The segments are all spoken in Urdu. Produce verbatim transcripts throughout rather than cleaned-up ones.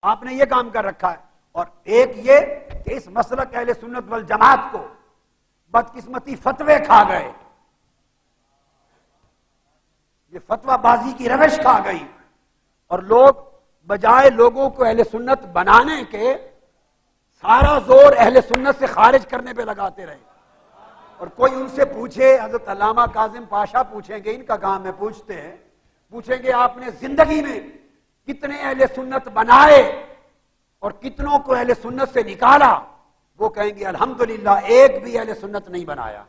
آپ نے یہ کام کر رکھا ہے. اور ایک یہ کہ اس مسلک اہل سنت والجماعت کو بدقسمتی فتوے کھا گئے، یہ فتوہ بازی کی روش کھا گئی، اور لوگ بجائے لوگوں کو اہل سنت بنانے کے سارا زور اہل سنت سے خارج کرنے پہ لگاتے رہے. اور کوئی ان سے پوچھے، حضرت علامہ کاظم پاشا پوچھیں گے، ان کا کام ہے پوچھتے ہیں، پوچھیں گے آپ نے زندگی میں کتنے اہل سنت بنائے اور کتنوں کو اہل سنت سے نکالا؟ وہ کہیں گے الحمدللہ ایک بھی اہل سنت نہیں بنایا.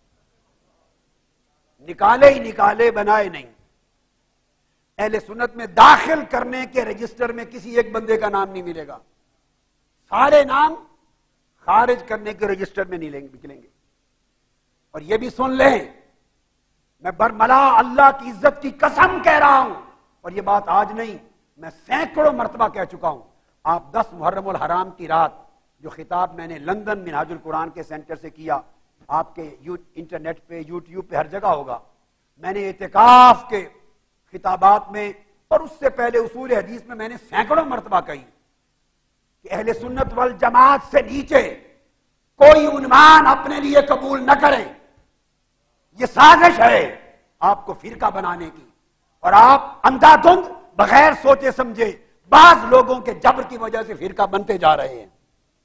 نکالے ہی نکالے، بنائے نہیں. اہل سنت میں داخل کرنے کے رجسٹر میں کسی ایک بندے کا نام نہیں ملے گا، سارے نام خارج کرنے کے رجسٹر میں نہیں نکلیں گے. اور یہ بھی سن لیں، میں برملا اللہ کی عزت کی قسم کہہ رہا ہوں، اور یہ بات آج نہیں، میں سینکڑوں مرتبہ کہہ چکا ہوں. آپ دس محرم الحرام کی رات جو خطاب میں نے لندن منہاج القرآن کے سینٹر سے کیا، آپ کے انٹرنیٹ پہ یوٹیوب پہ ہر جگہ ہوگا. میں نے اعتکاف کے خطابات میں اور اس سے پہلے اصول حدیث میں میں نے سینکڑوں مرتبہ کہی کہ اہل سنت والجماعت سے نیچے کوئی عنوان اپنے لیے قبول نہ کریں. یہ سازش ہے آپ کو فرقہ بنانے کی، اور آپ اندھا دھند بغیر سوچے سمجھے بعض لوگوں کے جبر کی وجہ سے فرقہ بنتے جا رہے ہیں.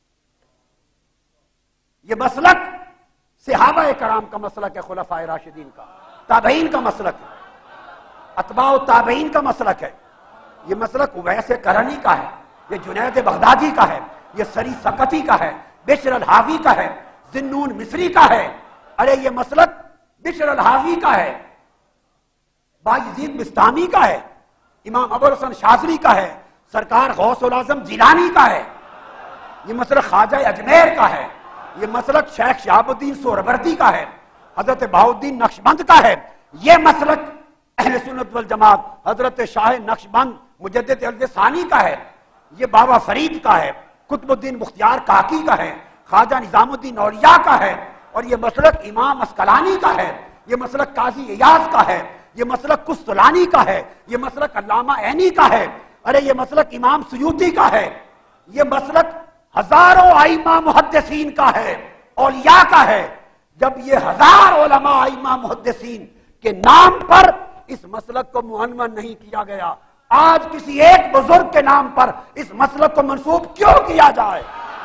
یہ مسلک صحابہ کرام کا مسلک ہے، خلفائے راشدین کا، تابعین کا مسلک ہے، اتباع و تابعین کا مسلک ہے. یہ مسلک اویس کرنی کا ہے، یہ جنید بغدادی کا ہے، یہ سری سقطی کا ہے، بشر الحاوی کا ہے، ذنون مصری کا ہے. ارے یہ مسلک بشر الحاوی کا ہے، بایزید بستامی کا ہے، امام ابوالحسن شاذلی کا ہے، سرکار غوث العظم جیلانی کا ہے. یہ مسلک خواجہ اجمیر کا ہے، یہ مسلک شیخ شہاب الدین سہروردی کا ہے، حضرت بہاؤالدین نقشبند کا ہے. یہ مسلک اہل سنت والجماعت حضرت شاہ نقشبند مجدد الف ثانی کا ہے. یہ بابا فرید کا ہے، قطب الدین مختیار کاکی کا ہے، خواجہ نظام الدین اولیاء کا ہے. اور یہ مسلک امام اسقلانی کا ہے، یہ مسلک قاضی ایاز کا ہے، یہ مسلک قسطلانی کا ہے، یہ مسلک علامہ عینی کا ہے. ارے یہ مسلک امام سیوطی کا ہے. یہ مسلک ہزاروں ائمہ محدثین کا ہے، اولیاء کا ہے. جب یہ ہزار علماء ائمہ محدثین کے نام پر اس مسلک کو معنون نہیں کیا گیا، آج کسی ایک بزرگ کے نام پر اس مسلک کو منسوب کیوں کیا جائے؟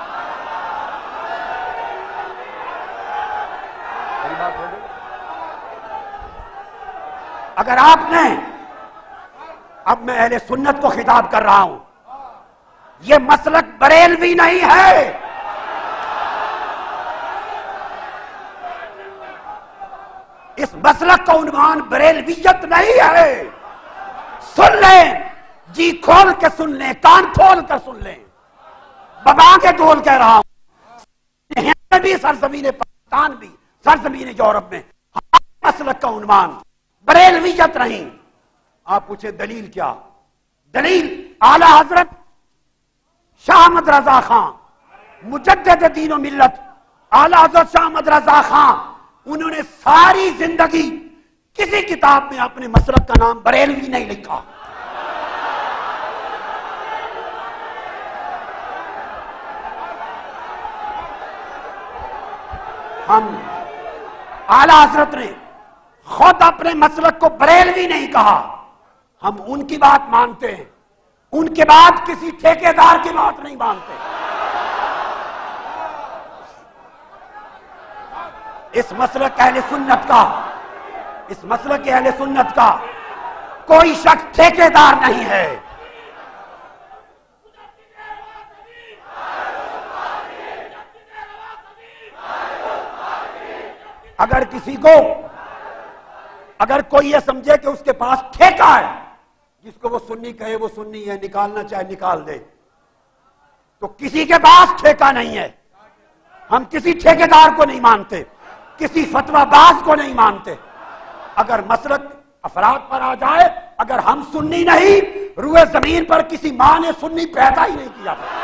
اگر آپ نے، اب میں اہل سنت کو خطاب کر رہا ہوں، یہ مسلک بریلوی نہیں ہے. اس مسلک کا عنوان بریلویت نہیں ہے. سن لیں، جی کھول کے سن لیں، کان کھول کر سن لیں، ببا کے ڈول کہہ رہا ہوں. ہند بھی، سرزمین پاکستان بھی، سرزمین یورپ میں ہمارے مسلک کا عنوان بریلویت نہیں. آپ پوچھیں دلیل کیا؟ دلیل اعلی حضرت شاہ احمد رضا خان مجدد دین و ملت، اعلی حضرت شاہ احمد رضا خان، انہوں نے ساری زندگی کسی کتاب میں اپنے مسلک کا نام بریلوی نہیں لکھا. ہم اعلی حضرت نے خود اپنے مسلک کو بریلوی نہیں کہا. ہم ان کی بات مانتے ہیں، ان کے بعد کسی ٹھیکیدار کی بات نہیں مانتے. اس مسلک اہل سنت کا، اس مسلک اہل سنت کا کوئی شخص ٹھیکیدار نہیں ہے. اگر کسی کو، اگر کوئی یہ سمجھے کہ اس کے پاس ٹھیکہ ہے، جس کو وہ سنی کہے وہ سنی ہے، نکالنا چاہے نکال دے، تو کسی کے پاس ٹھیکہ نہیں ہے. ہم کسی ٹھیکیدار کو نہیں مانتے، کسی فتویٰ باز کو نہیں مانتے. اگر مسلک افراد پر آ جائے، اگر ہم سنی نہیں، روئے زمین پر کسی ماں نے سنی پیدا ہی نہیں کیا تھا.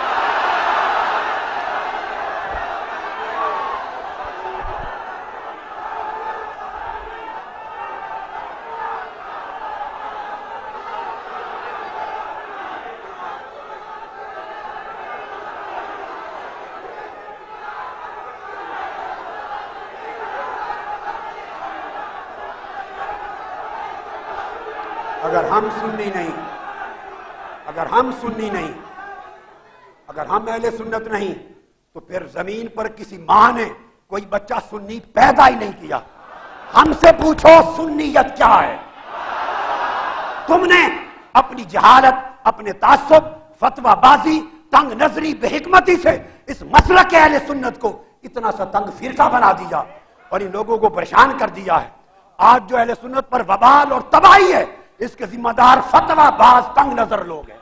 اگر ہم سنی نہیں اگر ہم سنی نہیں اگر ہم اہل سنت نہیں تو پھر زمین پر کسی ماں نے کوئی بچہ سنی پیدا ہی نہیں کیا. ہم سے پوچھو سنیت کیا ہے؟ تم نے اپنی جہالت، اپنے تعصب، فتوی بازی، تنگ نظری، بے حکمتی سے اس مسلک اہل سنت کو اتنا سا تنگ فرقہ بنا دیا اور ان لوگوں کو پریشان کر دیا ہے. آج جو اہل سنت پر وبال اور تباہی ہے اس کے ذمہ دار فتوی باز تنگ نظر لوگ ہیں.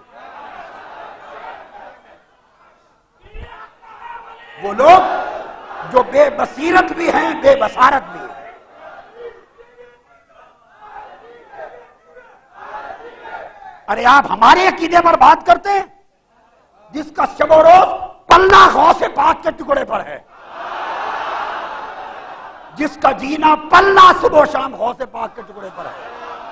وہ لوگ جو بے بصیرت بھی ہیں، بے بصارت بھی ہیں. ارے آپ ہمارے عقیدے پر بات کرتے ہیں جس کا شب و روز پلنا غوث پاک کے ٹکڑے پر ہے، جس کا جینا پلنا صبح و شام غوث پاک کے ٹکڑے پر ہے.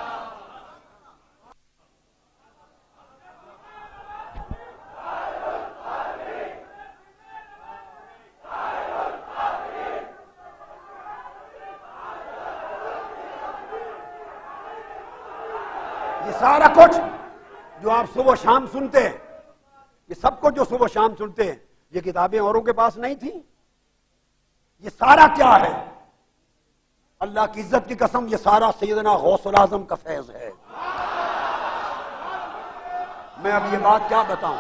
یہ سارا کچھ جو آپ صبح و شام سنتے ہیں، یہ سب کچھ جو صبح و شام سنتے ہیں، یہ کتابیں اوروں کے پاس نہیں تھیں. یہ سارا کیا ہے؟ اللہ کی عزت کی قسم یہ سارا سیدنا غوث العظم کا فیض ہے. میں اب یہ بات کیا بتاؤں.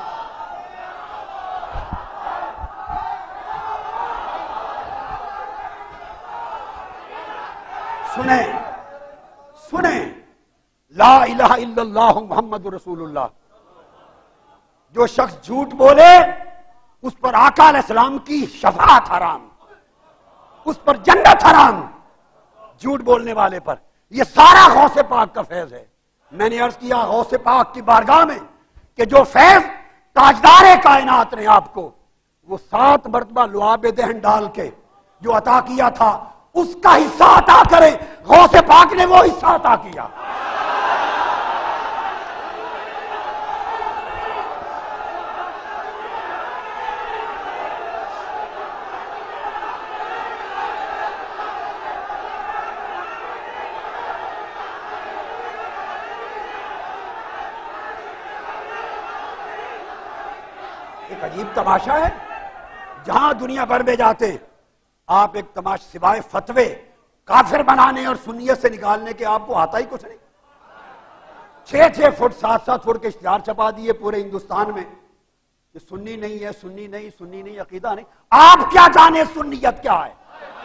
سنیں سنیں لا الہ الا اللہ محمد رسول اللہ. جو شخص جھوٹ بولے اس پر آقا علیہ السلام کی شفاعت حرام، اس پر جنت حرام. جھوٹ بولنے والے پر یہ سارا غوث پاک کا فیض ہے. میں نے عرض کیا غوث پاک کی بارگاہ میں کہ جو فیض تاجدار کائنات نے آپ کو وہ سات مرتبہ لعاب دہن ڈال کے جو عطا کیا تھا اس کا حصہ عطا کرے. غوث پاک نے وہ حصہ عطا کیا. ایک عجیب تماشا ہے. جہاں دنیا بھر میں جاتے آپ ایک تماشا سوائے فتوے کافر بنانے اور سنیت سے نکالنے کے آپ کو آتا ہی کچھ نہیں. چھ چھ فٹ سات سات فٹ کے اشتہار چھپا دیے پورے ہندوستان میں کہ سنی نہیں ہے، سنی نہیں، سنی نہیں، عقیدہ نہیں. آپ کیا جانے سنیت کیا ہے؟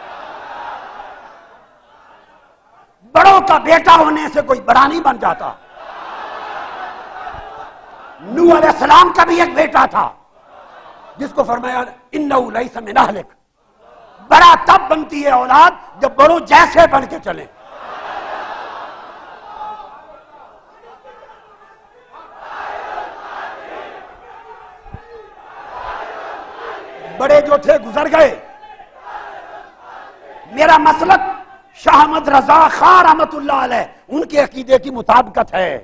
بڑوں کا بیٹا ہونے سے کوئی بڑا نہیں بن جاتا. نوح علیہ السلام کا بھی ایک بیٹا تھا جس کو فرمایا انہو لیس من اہلک. بڑا تب بنتی ہے اولاد جب بڑوں جیسے بن کے چلیں. بڑے جو تھے گزر گئے. میرا مسلک شاہ احمد رضا خان رحمت اللہ علیہ ان کے عقیدے کی مطابقت ہے.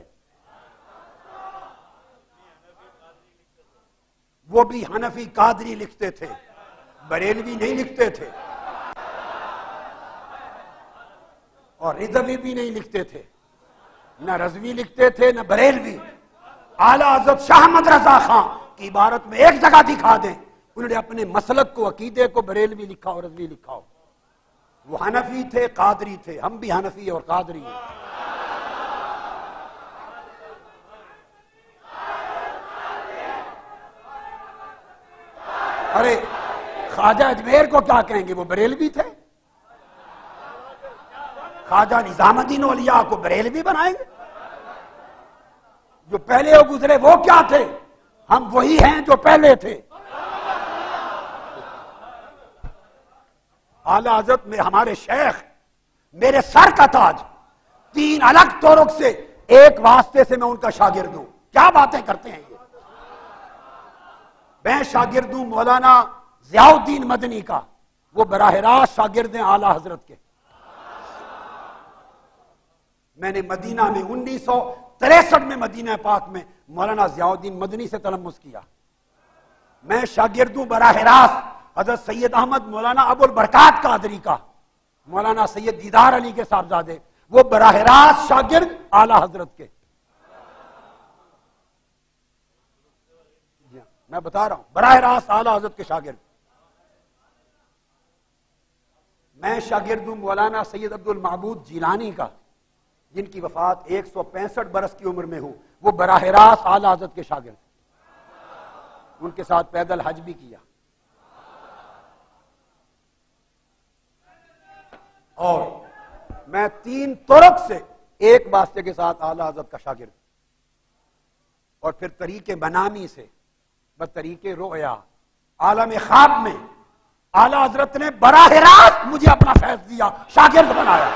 وہ بھی حنفی قادری لکھتے تھے، بریلوی نہیں لکھتے تھے، اور رضوی بھی نہیں لکھتے تھے. نہ رضوی لکھتے تھے نہ بریلوی. اعلیٰ حضرت شاہ احمد رضا خان کی عبارت میں ایک جگہ دکھا دیں انہوں نے اپنے مسلک کو، عقیدے کو بریلوی لکھا اور رضوی لکھا ہو. وہ حنفی تھے، قادری تھے. ہم بھی حنفی اور قادری ہیں. ارے خواجہ اجمیر کو کیا کہیں گے؟ وہ بریلوی تھے. خواجہ نظام الدین اولیاء کو بریلوی بنائیں گے؟ جو پہلے وہ گزرے وہ کیا تھے؟ ہم وہی ہیں جو پہلے تھے. اعلی حضرت میں ہمارے شیخ میرے سر کا تاج، تین الگ طرق سے ایک واسطے سے میں ان کا شاگرد ہوں. کیا باتیں کرتے ہیں یہ؟ میں شاگرد ہوں مولانا ضیاء الدین مدنی کا، وہ براہ راست شاگرد ہیں اعلی حضرت کے. میں نے مدینہ میں انیس سو تریسٹھ میں مدینہ پاک میں مولانا ضیاء الدین مدنی سے تلمس کیا. میں شاگرد ہوں براہ راست حضرت سید احمد مولانا ابو البرکات قادری کا، مولانا سید دیدار علی کے صاحبزادے، وہ براہ راست شاگرد اعلی حضرت کے. میں بتا رہا ہوں براہ راست اعلی حضرت کے شاگرد. میں شاگرد ہوں مولانا سید عبد المعبود جیلانی کا، جن کی وفات ایک سو پینسٹھ برس کی عمر میں ہو. وہ براہ راست اعلی حضرت کے شاگرد، ان کے ساتھ پیدل حج بھی کیا. اور میں تین طرق سے ایک واسطے کے ساتھ اعلی حضرت کا شاگرد، اور پھر طریق منامی سے بطریق رؤیا عالم خواب میں اعلی حضرت نے براہ راست مجھے اپنا فیض دیا، شاگرد بنایا.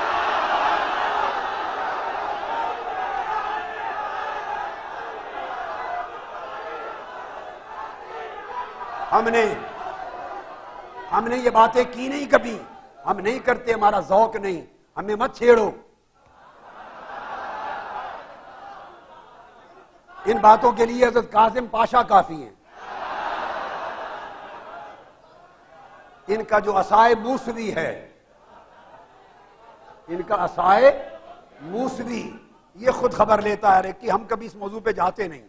ہم نے ہم نے یہ باتیں کی نہیں کبھی، ہم نہیں کرتے، ہمارا ذوق نہیں، ہمیں مت چھیڑو. ان باتوں کے لیے حضرت کاظم پاشا کافی ہیں. ان کا جو عصائے موسوی ہے، ان کا عصائے موسوی، یہ خود خبر لیتا ہے کہ ہم کبھی اس موضوع پہ جاتے نہیں،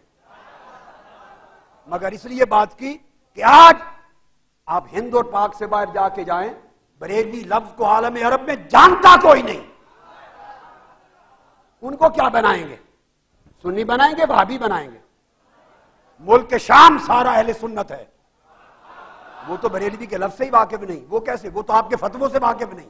مگر اس لیے بات کی کہ آج آپ ہند اور پاک سے باہر جا کے جائیں، بریلوی لفظ کو عالم عرب میں جانتا کوئی نہیں. ان کو کیا بنائیں گے؟ سنی بنائیں گے، وہابی بنائیں گے؟ ملک شام سارا اہل سنت ہے، وہ تو بریلوی کے لفظ سے ہی واقف نہیں. وہ کیسے؟ وہ تو آپ کے فتووں سے واقف نہیں.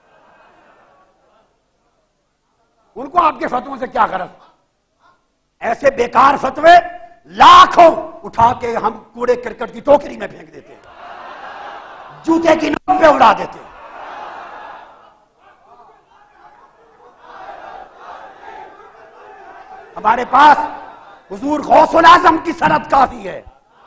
ان کو آپ کے فتووں سے کیا غرض؟ ایسے بیکار فتوے لاکھوں اٹھا کے ہم کوڑے کرکٹ کی ٹوکری میں پھینک دیتے ہیں، جوتے کی نوک پہ اڑا دیتے ہیں. ہمارے پاس حضور غوث الاعظم کی سند کافی ہے،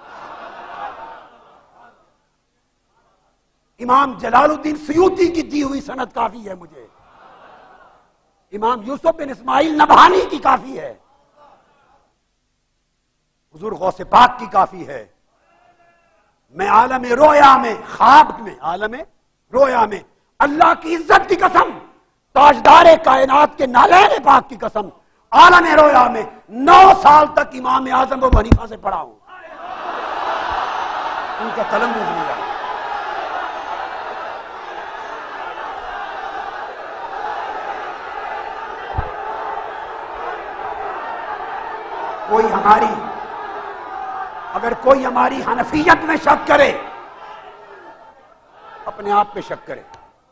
امام جلال الدین سیوطی کی دی ہوئی سند کافی ہے مجھے، امام یوسف بن اسماعیل نبہانی کی کافی ہے، حضور غوث پاک کی کافی ہے. میں عالم رویا میں، خواب میں، عالم رویا میں اللہ کی عزت کی قسم، تاجدار کائنات کے نالین پاک کی قسم، عالم رویا میں نو سال تک امام اعظم ابو حنیفہ سے پڑھا ہوں. ان کا تلمذ لیا. کوئی ہماری اگر کوئی ہماری حنفیت میں شک کرے، اپنے آپ پہ شک کرے.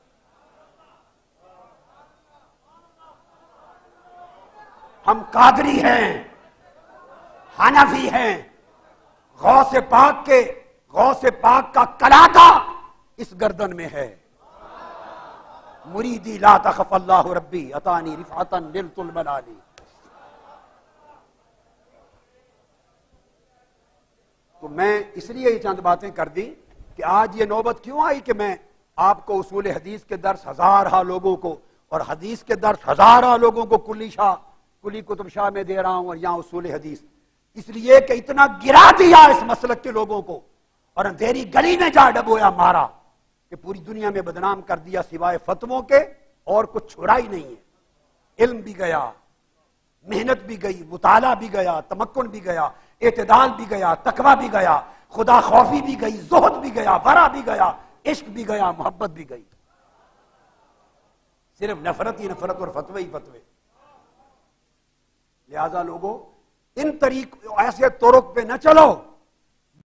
ہم قادری ہیں، حنفی ہیں. غوث پاک کے غوث پاک کا کلاکا اس گردن میں ہے. مریدی لا تخف اللہ ربی اتانی رفعتا نلت الملالی. تو میں اس لیے یہ چند باتیں کر دی کہ آج یہ نوبت کیوں آئی کہ میں آپ کو اصول حدیث کے درس ہزارہ لوگوں کو اور حدیث کے درس ہزارہ لوگوں کو کلی شاہ کلی کتب شاہ میں دے رہا ہوں اور یہاں اصول حدیث، اس لیے کہ اتنا گرا دیا اس مسلک کے لوگوں کو اور اندھیری گلی میں جا ڈبویا مارا کہ پوری دنیا میں بدنام کر دیا، سوائے فتووں کے اور کچھ چھوڑا ہی نہیں ہے. علم بھی گیا، محنت بھی گئی، مطالعہ بھی گیا، تمکن بھی گیا، اعتدال بھی گیا، تقوی بھی گیا، خدا خوفی بھی گئی، زہد بھی گیا، ورع بھی گیا، عشق بھی گیا، محبت بھی گئی. صرف نفرت ہی نفرت اور فتوے ہی فتوے. لہذا لوگوں ان طریق ایسے طرق پہ نہ چلو